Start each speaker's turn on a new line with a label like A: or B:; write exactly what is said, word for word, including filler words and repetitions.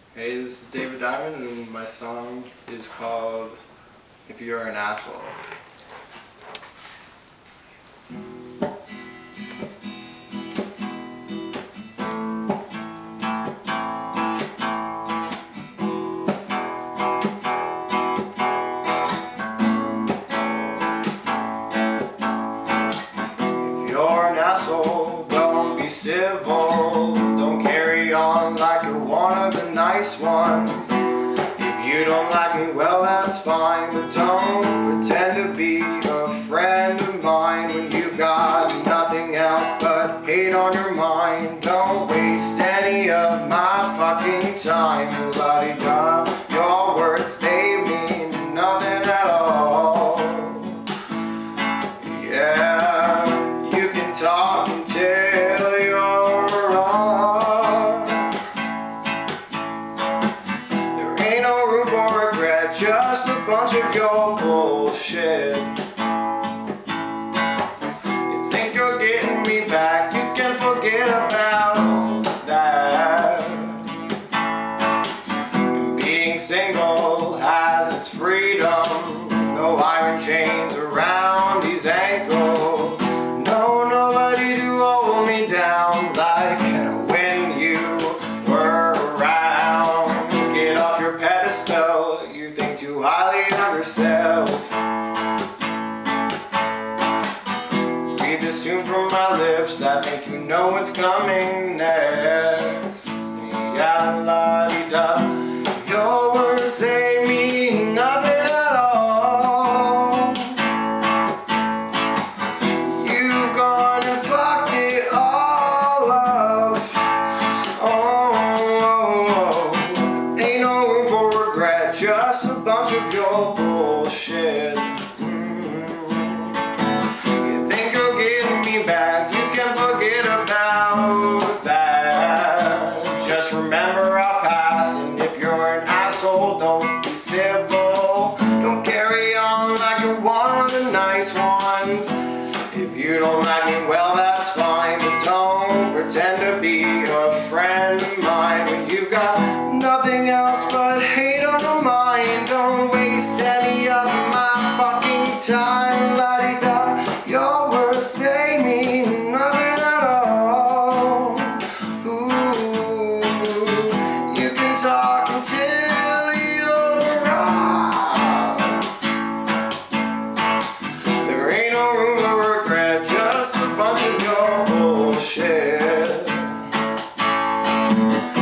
A: Hey, this is David Diamond, and my song is called If You're an Asshole. If you're an asshole, don't be civil. Don't carry on like you're one of the nice ones. If you don't like me, well, that's fine, but don't pretend to be a friend of mine when you've got nothing else but hate on your mind. Don't waste any of my fucking time. La-di-da, your words, they mean nothing at all. Yeah, you can talk until you're wrong. There ain't no room for regret, just a bunch of your bullshit. You think you're getting me back, you can forget about that. And being single has its freedom, no iron chains around these ankles. No, nobody to hold me down like when you were around. Get off your pedestal, you think too highly of yourself. Read this tune from my lips, I think you know what's coming next. Yeah, la-di-da, your words, they mean nothing at all. You've gone and fucked it all up. Oh, oh, oh. Ain't no room for regret, just a bunch of your bullshit. Back, you can forget about that. Just remember our past, and if you're an asshole, don't be civil. Don't carry on like you're one of the nice ones. If you don't like me, well, that's fine, but don't pretend to be a friend of mine when you've got nothing else but hate on your mind. Don't waste any of my fucking time. La-di-da, your words, they mean nothing at all. Ooh, you can talk until you're wrong. There ain't no room for regret, just a bunch of your bullshit.